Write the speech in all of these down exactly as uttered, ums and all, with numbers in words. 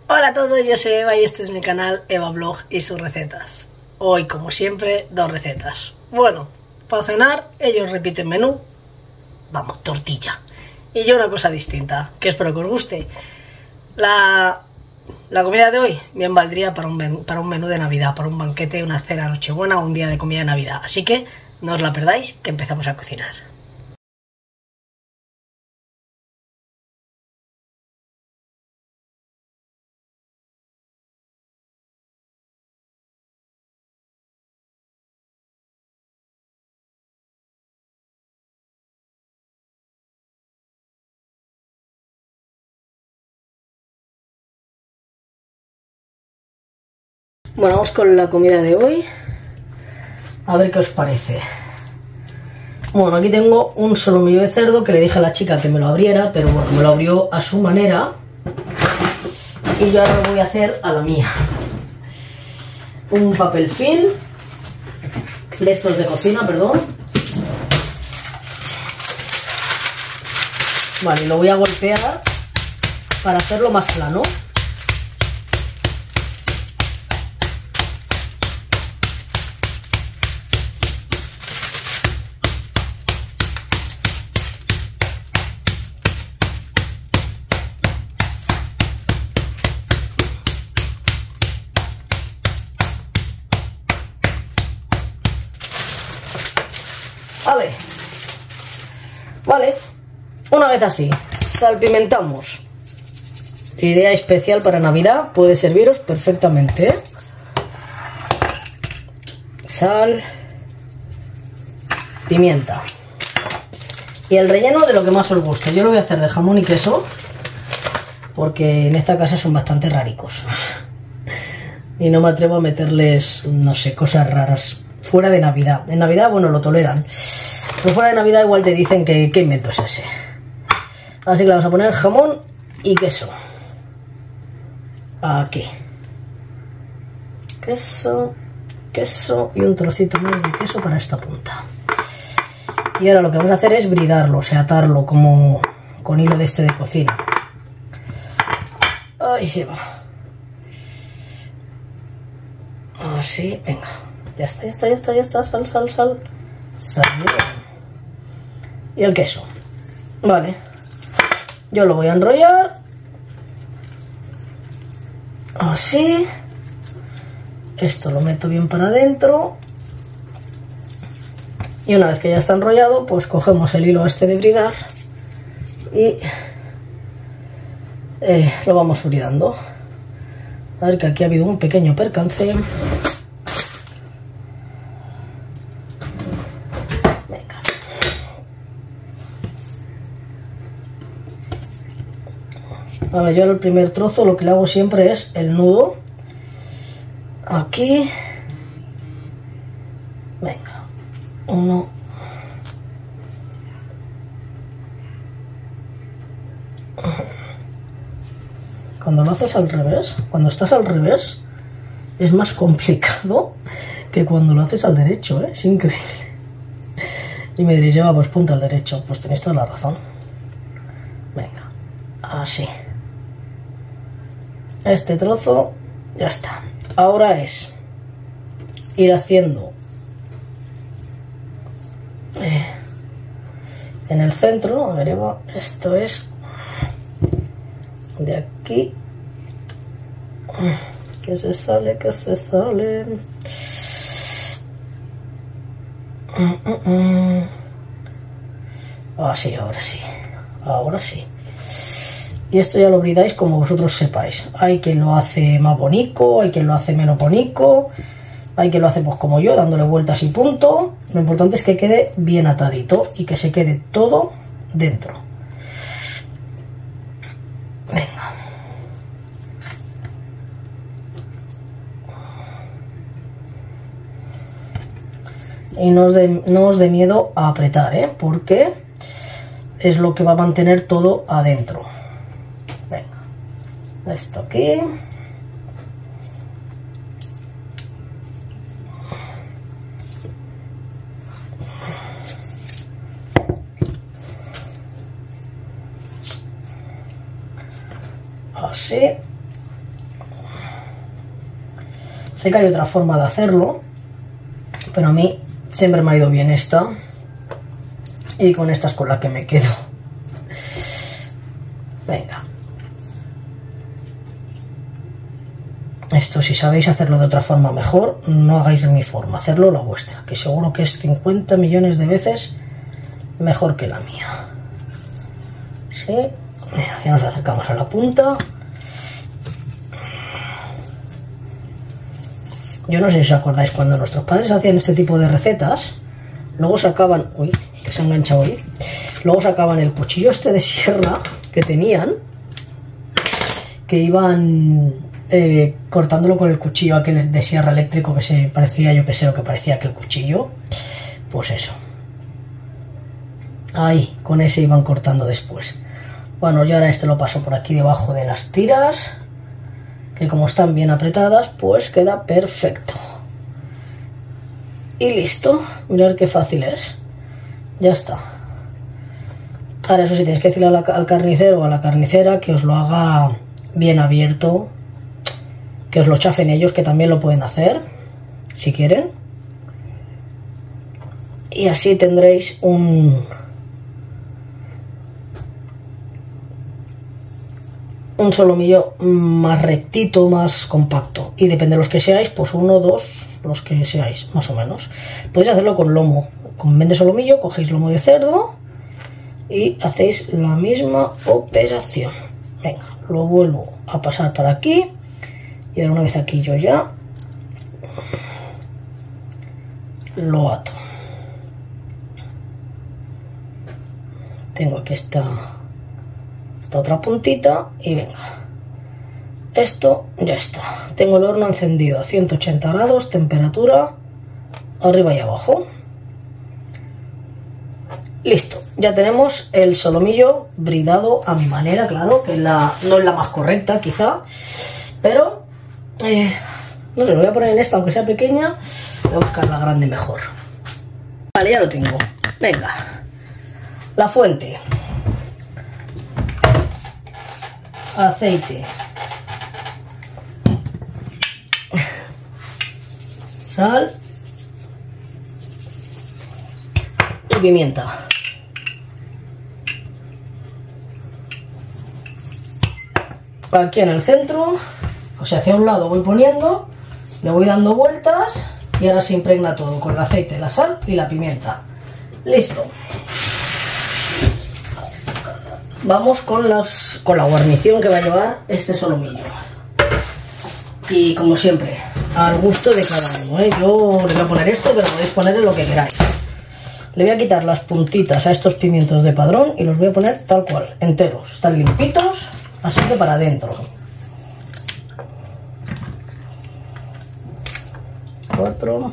Hola a todos, yo soy Eva y este es mi canal Eva Blog y sus recetas. Hoy, como siempre, dos recetas. Bueno, para cenar ellos repiten menú, vamos, tortilla. Y yo una cosa distinta, que espero que os guste. La, la comida de hoy bien valdría para un, menú, para un menú de Navidad, para un banquete, una cena, nochebuena o un día de comida de Navidad. Así que no os la perdáis, que empezamos a cocinar. Bueno, vamos con la comida de hoy. A ver qué os parece. Bueno, aquí tengo un solomillo de cerdo que le dije a la chica que me lo abriera, pero bueno, me lo abrió a su manera. Y yo ahora lo voy a hacer a la mía. Un papel film, de estos de cocina, perdón. Vale, lo voy a golpear para hacerlo más plano. Vale, vale, una vez así, salpimentamos. Idea especial para Navidad, puede serviros perfectamente, ¿eh? Sal, pimienta. Y el relleno de lo que más os guste. Yo lo voy a hacer de jamón y queso, porque en esta casa son bastante raricos. Y no me atrevo a meterles, no sé, cosas raras. Fuera de Navidad. En Navidad, bueno, lo toleran. Pero fuera de Navidad igual te dicen que qué invento es ese. Así que le vamos a poner jamón y queso. Aquí. Queso, queso y un trocito más de queso para esta punta. Y ahora lo que vamos a hacer es bridarlo, o sea, atarlo como con hilo de este de cocina. Ahí se va. Así, venga. Ya está, ya está, ya está, ya está, sal, sal, sal, sal. Y el queso. Vale. Yo lo voy a enrollar. Así. Esto lo meto bien para adentro. Y una vez que ya está enrollado, pues cogemos el hilo este de bridar y eh, lo vamos bridando. A ver que aquí ha habido un pequeño percance. A ver, yo el primer trozo lo que le hago siempre es el nudo. Aquí. Venga. Uno. Cuando lo haces al revés, cuando estás al revés, es más complicado que cuando lo haces al derecho, ¿eh? Es increíble. Y me diréis, lleva pues punta al derecho. Pues tenéis toda la razón. Venga. Así. Este trozo ya está. Ahora es ir haciendo eh, en el centro. A ver, Eva, esto es de aquí. Que se sale, que se sale. Ah, sí, ahora sí. Ahora sí. Y esto ya lo bridáis como vosotros sepáis. Hay quien lo hace más bonito, hay quien lo hace menos bonito, hay quien lo hace pues como yo, dándole vueltas y punto. Lo importante es que quede bien atadito y que se quede todo dentro. Venga. Y no os dé no os dé miedo a apretar, ¿eh? Porque es lo que va a mantener todo adentro. Venga, esto aquí. Así. Sé que hay otra forma de hacerlo, pero a mí siempre me ha ido bien esta. Y con esta es con la que me quedo. Venga. Esto, si sabéis hacerlo de otra forma mejor, no hagáis de mi forma, hacerlo la vuestra, que seguro que es cincuenta millones de veces mejor que la mía. ¿Sí? Ya nos acercamos a la punta. Yo no sé si os acordáis, cuando nuestros padres hacían este tipo de recetas, luego sacaban... Uy, que se ha enganchado ahí. Luego sacaban el cuchillo este de sierra que tenían, que iban... Eh, cortándolo con el cuchillo aquel de sierra eléctrico que se parecía, yo que sé, lo que parecía aquel cuchillo, pues eso, ahí, con ese iban cortando después. Bueno, yo ahora este lo paso por aquí debajo de las tiras, que como están bien apretadas, pues queda perfecto. Y listo, mirad qué fácil es, ya está. Ahora eso sí, tenéis que decirle al carnicero o a la carnicera que os lo haga bien abierto, que os lo chafen ellos, que también lo pueden hacer si quieren, y así tendréis un un solomillo más rectito, más compacto, y depende de los que seáis, pues uno, dos, los que seáis, más o menos. Podéis hacerlo con lomo, con vende solomillo, cogéis lomo de cerdo y hacéis la misma operación. Venga, lo vuelvo a pasar para aquí. Y ahora una vez aquí yo ya lo ato. Tengo aquí esta, esta otra puntita y venga. Esto ya está. Tengo el horno encendido a ciento ochenta grados, temperatura arriba y abajo. Listo, ya tenemos el solomillo bridado a mi manera, claro, que la, no es la más correcta quizá, pero... Eh, no sé, lo voy a poner en esta, aunque sea pequeña. Voy a buscar la grande mejor. Vale, ya lo tengo. Venga. La fuente. Aceite. Sal. Y pimienta. Aquí en el centro. O sea, hacia un lado voy poniendo, le voy dando vueltas y ahora se impregna todo con el aceite, la sal y la pimienta. Listo. Vamos con, las, con la guarnición que va a llevar este solomillo. Y como siempre, al gusto de cada uno, ¿eh? Yo le voy a poner esto, pero podéis ponerle lo que queráis. Le voy a quitar las puntitas a estos pimientos de padrón y los voy a poner tal cual, enteros. Están limpitos, así que para adentro. Cuatro.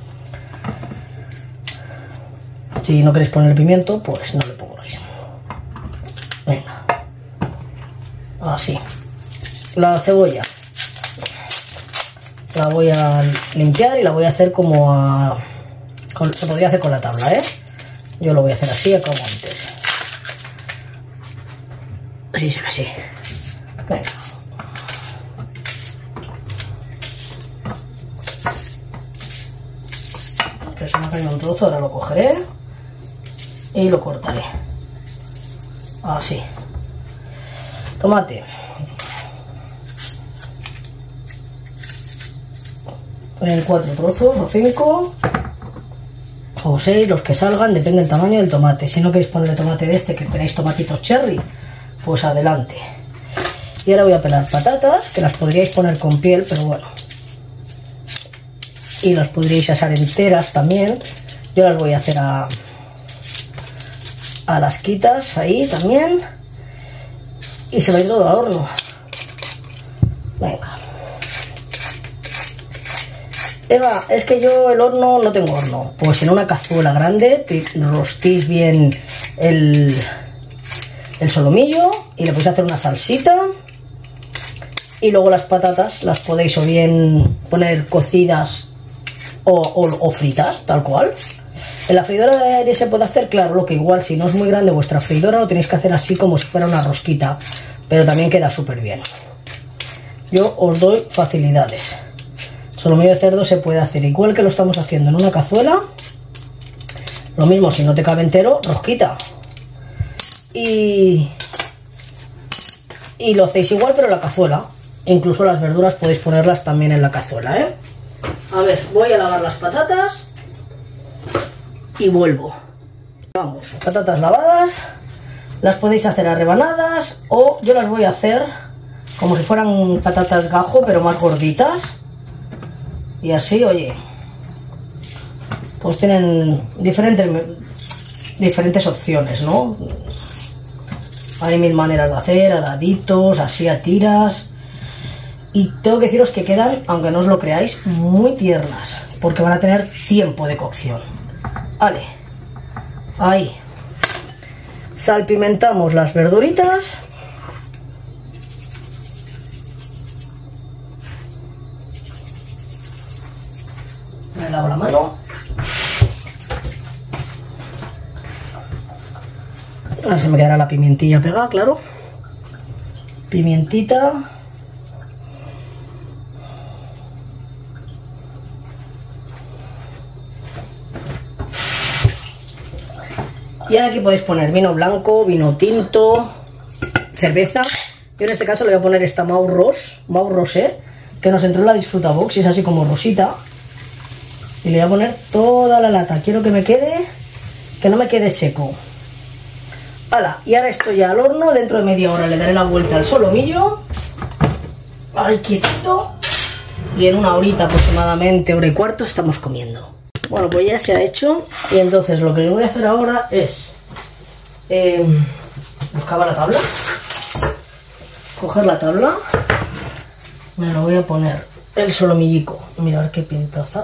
Si no queréis poner el pimiento, pues no le pongáis. Venga. Así. La cebolla la voy a limpiar y la voy a hacer como a... Con, se podría hacer con la tabla, ¿eh? Yo lo voy a hacer así, como antes. Así se ve así. Venga. Que se me ha caído un trozo, ahora lo cogeré y lo cortaré. Así. Tomate. En cuatro trozos o cinco o seis, los que salgan, depende del tamaño del tomate. Si no queréis ponerle tomate de este, que tenéis tomatitos cherry, pues adelante. Y ahora voy a pelar patatas, que las podríais poner con piel, pero bueno. Y las podríais asar enteras también. Yo las voy a hacer a, a las quitas ahí también. Y se va a ir todo al horno. Venga. Eva, es que yo el horno no tengo horno. Pues en una cazuela grande rostís bien el, el solomillo y le podéis hacer una salsita. Y luego las patatas las podéis o bien poner cocidas o, o, o fritas, tal cual. En la freidora de aire se puede hacer, claro, lo que igual si no es muy grande vuestra freidora lo tenéis que hacer así como si fuera una rosquita. Pero también queda súper bien. Yo os doy facilidades. El solomillo de cerdo se puede hacer igual que lo estamos haciendo en una cazuela. Lo mismo, si no te cabe entero, rosquita. Y, y lo hacéis igual, pero en la cazuela. Incluso las verduras podéis ponerlas también en la cazuela, ¿eh? A ver, voy a lavar las patatas y vuelvo. Vamos, patatas lavadas. Las podéis hacer a rebanadas o yo las voy a hacer como si fueran patatas gajo, pero más gorditas. Y así, oye, pues tienen diferentes, diferentes opciones, ¿no? Hay mil maneras de hacer, a daditos, así a tiras. Y tengo que deciros que quedan, aunque no os lo creáis, muy tiernas, porque van a tener tiempo de cocción. Vale, ahí. Salpimentamos las verduritas. Me lavo la mano. Ahora se me quedará la pimientilla pegada, claro. Pimientita. Y ahora aquí podéis poner vino blanco, vino tinto, cerveza. Yo en este caso le voy a poner esta Mau Ros, Mau Rosé, que nos entró en la Disfruta Box y es así como rosita. Y le voy a poner toda la lata. Quiero que me quede, que no me quede seco. Hala, y ahora esto ya al horno. Dentro de media hora le daré la vuelta al solomillo. Ahí quietito. Y en una horita aproximadamente, hora y cuarto, estamos comiendo. Bueno, pues ya se ha hecho. Y entonces lo que voy a hacer ahora es eh, buscaba la tabla, coger la tabla, me lo voy a poner el solomillico, mirad qué pintaza,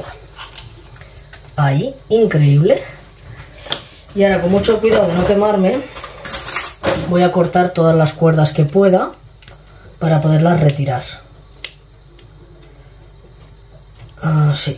ahí, increíble. Y ahora con mucho cuidado de no quemarme voy a cortar todas las cuerdas que pueda para poderlas retirar, así.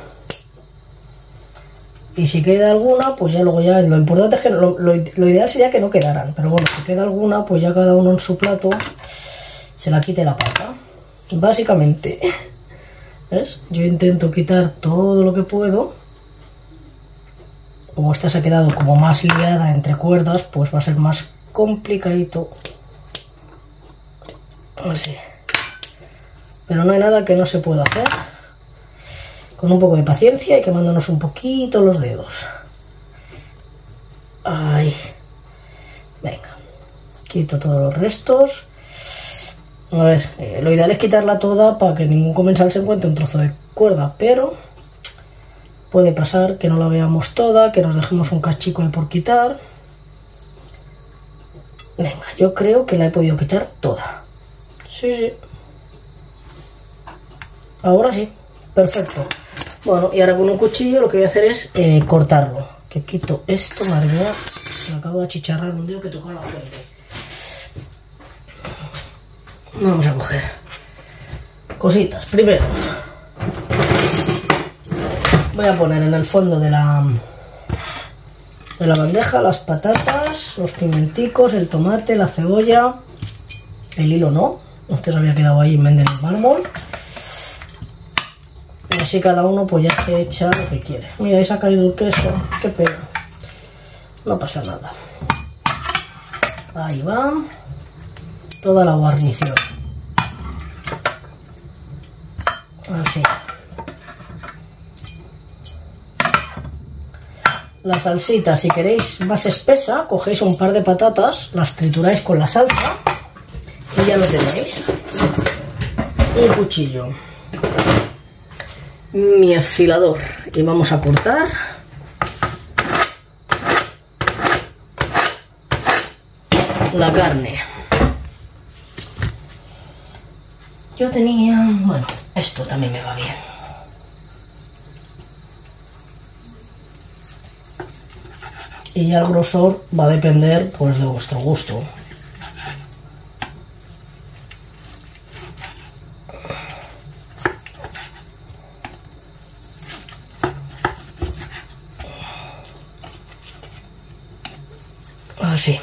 Y si queda alguna, pues ya luego ya, lo importante es que lo, lo, lo ideal sería que no quedaran, pero bueno, si queda alguna, pues ya cada uno en su plato se la quite la pata, básicamente. ¿Ves? Yo intento quitar todo lo que puedo. Como esta se ha quedado como más liada entre cuerdas, pues va a ser más complicadito. Así. Pero no hay nada que no se pueda hacer. Con un poco de paciencia y quemándonos un poquito los dedos. Ahí. Venga. Quito todos los restos. A ver, eh, lo ideal es quitarla toda para que ningún comensal se encuentre un trozo de cuerda, pero puede pasar que no la veamos toda, que nos dejemos un cachico ahí por quitar. Venga, yo creo que la he podido quitar toda. Sí, sí. Ahora sí. Perfecto. Bueno, y ahora con un cuchillo lo que voy a hacer es eh, cortarlo. Que quito esto, madre mía. Me acabo de achicharrar un dedo que tocó la fuente. Vamos a coger cositas. Primero voy a poner en el fondo de la de la bandeja las patatas, los pimenticos, el tomate, la cebolla. El hilo no, este se había quedado ahí en vez del mármol. Y así cada uno pues ya se echa lo que quiere. Mira, ahí se ha caído el queso, qué pena. No pasa nada. Ahí va toda la guarnición. Así. La salsita, si queréis más espesa, cogéis un par de patatas, las trituráis con la salsa y ya lo tenéis. Un cuchillo, mi afilador, y vamos a cortar la carne. Yo tenía, bueno, esto también me va bien. Y ya el grosor va a depender pues de vuestro gusto. Así.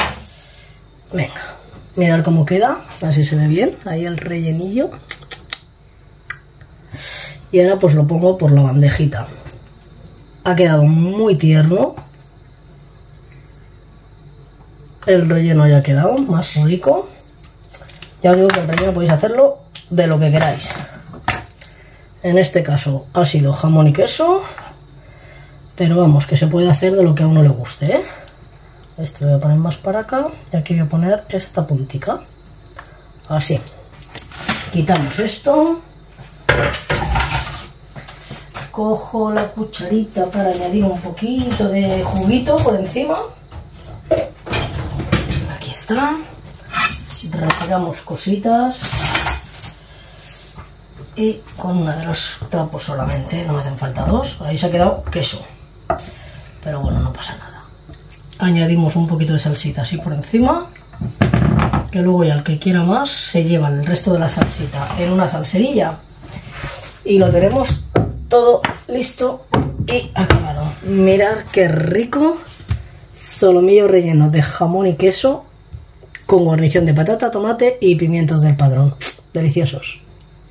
Venga, mirad cómo queda, así se ve bien, ahí el rellenillo. Y ahora pues lo pongo por la bandejita. Ha quedado muy tierno. El relleno ya ha quedado más rico. Ya os digo que el relleno podéis hacerlo de lo que queráis. En este caso ha sido jamón y queso. Pero vamos, que se puede hacer de lo que a uno le guste, ¿eh? Este lo voy a poner más para acá. Y aquí voy a poner esta puntica. Así. Quitamos esto. Cojo la cucharita para añadir un poquito de juguito por encima. Aquí está. Retiramos cositas. Y con una de los trapos solamente, no me hacen falta dos. Ahí se ha quedado queso. Pero bueno, no pasa nada. Añadimos un poquito de salsita así por encima. Que luego ya el que quiera más se lleva el resto de la salsita en una salserilla. Y lo tenemos todo listo y acabado. Mirad qué rico solomillo relleno de jamón y queso con guarnición de patata, tomate y pimientos del Padrón. Deliciosos.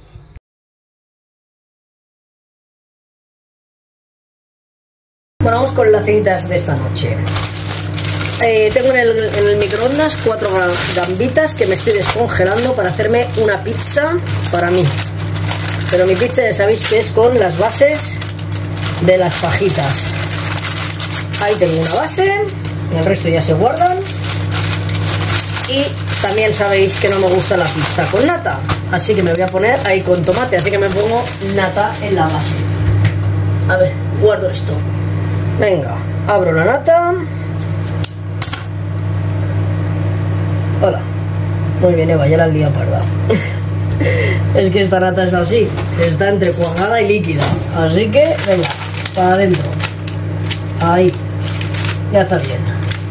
Bueno, vamos con las cenitas de esta noche. Eh, tengo en el, en el microondas cuatro gambitas que me estoy descongelando para hacerme una pizza para mí. Pero mi pizza ya sabéis que es con las bases de las fajitas. Ahí tengo una base, el resto ya se guardan. Y también sabéis que no me gusta la pizza con nata, así que me voy a poner ahí con tomate, así que me pongo nata en la base. A ver, guardo esto. Venga, abro la nata. Hola. Muy bien, Eva, ya la lía parda. Es que esta nata es así, está entre cuajada y líquida. Así que, venga, para adentro. Ahí. Ya está bien.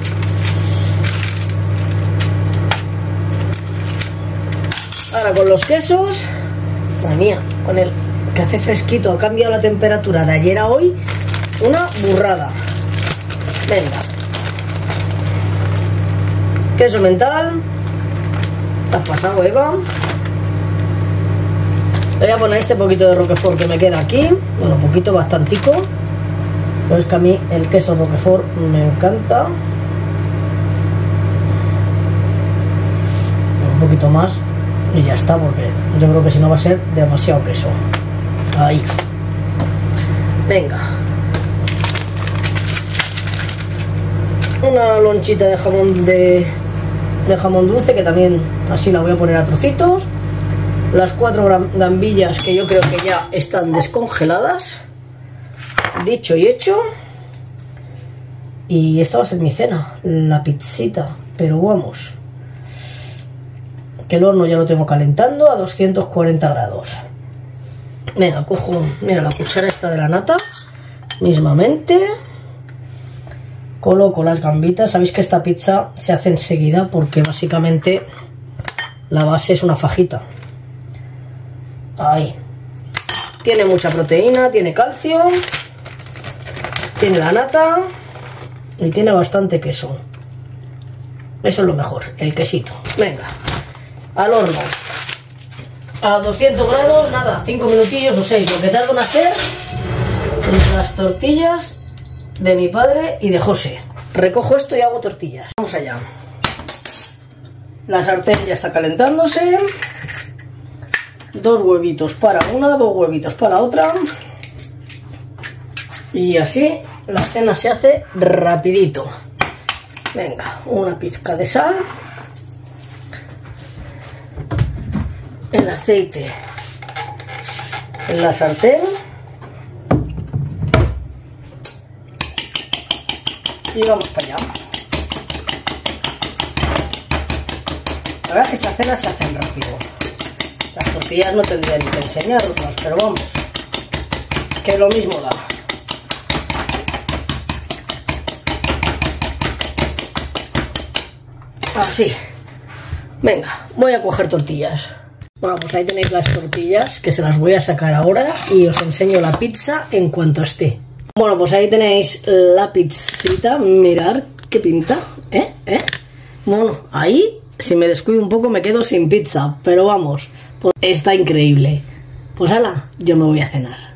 Ahora con los quesos. Madre mía, con el que hace fresquito, ha cambiado la temperatura de ayer a hoy. Una burrada. Venga. Queso mental. ¿Te has pasado, Eva? Le voy a poner este poquito de roquefort que me queda aquí. Bueno, poquito, bastantico. Pero es que a mí el queso roquefort me encanta. Un poquito más y ya está, porque yo creo que si no va a ser demasiado queso. Ahí. Venga. Una lonchita de jamón de, de jamón dulce, que también así la voy a poner a trocitos. Las cuatro gambillas que yo creo que ya están descongeladas. Dicho y hecho. Y esta va a ser mi cena, la pizzita. Pero vamos, que el horno ya lo tengo calentando a doscientos cuarenta grados. Venga, cojo, mira, la cuchara esta de la nata. Mismamente. Coloco las gambitas. Sabéis que esta pizza se hace enseguida porque básicamente la base es una fajita. Ahí. Tiene mucha proteína, tiene calcio, tiene la nata y tiene bastante queso. Eso es lo mejor, el quesito. Venga, al horno. A doscientos grados, nada, cinco minutillos o seis. Lo que tardo en hacer las tortillas de mi padre y de José. Recojo esto y hago tortillas. Vamos allá. La sartén ya está calentándose. Dos huevitos para una, dos huevitos para otra. Y así la cena se hace rapidito. Venga, una pizca de sal. El aceite en la sartén. Y vamos para allá. La verdad es que esta cena se hacen rápido. Las tortillas no tendría ni que enseñaroslas, pero vamos, que lo mismo da. Así. Venga, voy a coger tortillas. Bueno, pues ahí tenéis las tortillas, que se las voy a sacar ahora y os enseño la pizza en cuanto esté. Bueno, pues ahí tenéis la pizzita. Mirad qué pinta, ¿eh? ¿Eh? Bueno, ahí, si me descuido un poco me quedo sin pizza, pero vamos, pues está increíble. Pues hala, yo me voy a cenar.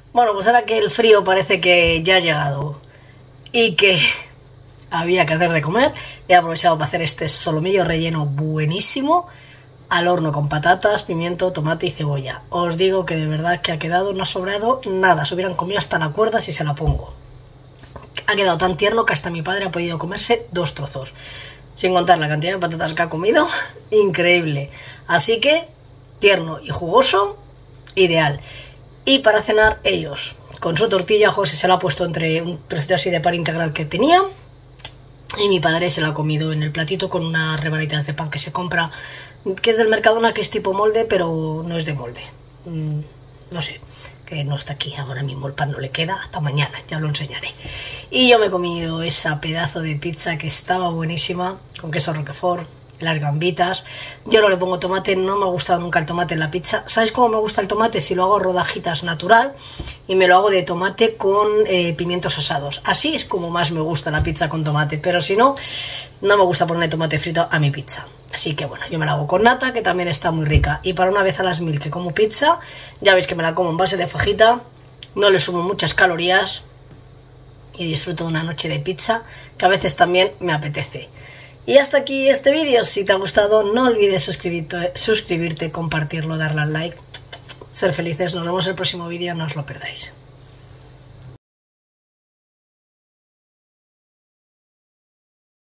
Bueno, pues ahora que el frío parece que ya ha llegado y que había que hacer de comer, he aprovechado para hacer este solomillo relleno buenísimo al horno con patatas, pimiento, tomate y cebolla. Os digo que de verdad que ha quedado, no ha sobrado nada, se hubieran comido hasta la cuerda si se la pongo. Ha quedado tan tierno que hasta mi padre ha podido comerse dos trozos, sin contar la cantidad de patatas que ha comido, increíble. Así que tierno y jugoso, ideal. Y para cenar ellos, con su tortilla, José se la ha puesto entre un trocito así de pan integral que tenía, y mi padre se la ha comido en el platito con unas rebanitas de pan que se compra, que es del Mercadona, que es tipo molde, pero no es de molde. Mm, no sé, que no está aquí ahora mismo, el pan no le queda, hasta mañana, ya lo enseñaré. Y yo me he comido esa pedazo de pizza que estaba buenísima, con queso roquefort, las gambitas. Yo no le pongo tomate, no me ha gustado nunca el tomate en la pizza. ¿Sabes cómo me gusta el tomate? Si lo hago rodajitas natural y me lo hago de tomate con eh, pimientos asados. Así es como más me gusta la pizza con tomate, pero si no, no me gusta ponerle tomate frito a mi pizza. Así que bueno, yo me la hago con nata, que también está muy rica. Y para una vez a las mil que como pizza, ya veis que me la como en base de fajita, no le sumo muchas calorías y disfruto de una noche de pizza, que a veces también me apetece. Y hasta aquí este vídeo. Si te ha gustado, no olvides suscribirte, suscribirte, compartirlo, darle al like. Ser felices. Nos vemos en el próximo vídeo, no os lo perdáis.